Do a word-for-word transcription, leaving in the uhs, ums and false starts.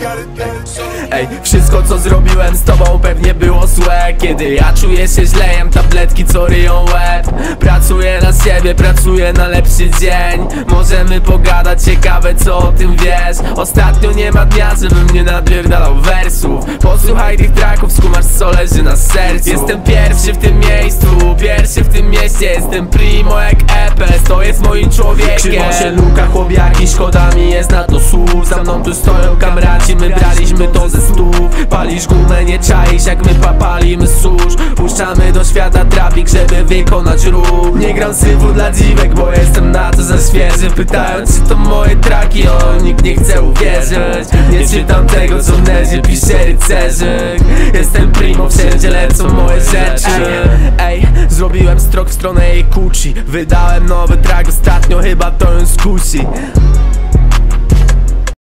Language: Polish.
Ej, wszystko co zrobiłem z tobą pewnie było złe. Kiedy ja czuję się źle, jem tabletki co ryją łeb. Pracuję na siebie, pracuję na lepszy dzień. Możemy pogadać, ciekawe co o tym wiesz. Ostatnio nie ma dnia, żebym nie napierdalał wersów. Posłuchaj tych tracków, skumasz co leży na sercu. Jestem pierwszy w tym miejscu, pierwszy w tym mieście. Jestem primo jak Epes, to jest moim człowiekiem. Krzywo się luka, chłopiaki, szkoda mi jest na to słów. Za mną tu stoją kamraci, my braliśmy to ze stów. Palisz gumę, nie czaisz jak my papalimy susz. Puszczamy do świata trafik, żeby wykonać ruch. Nie gram syfu dla dziwek, bo jestem na to za świeży. Pytają czy to moje traki, o nikt nie chce uwierzyć. Nie czytam tego co w nezie pisze rycerzy. Jestem primo, wszędzie lecą moje rzeczy. Ej, ej, zrobiłem strok w stronę jej kuci. Wydałem nowy track ostatnio, chyba to ją skusi.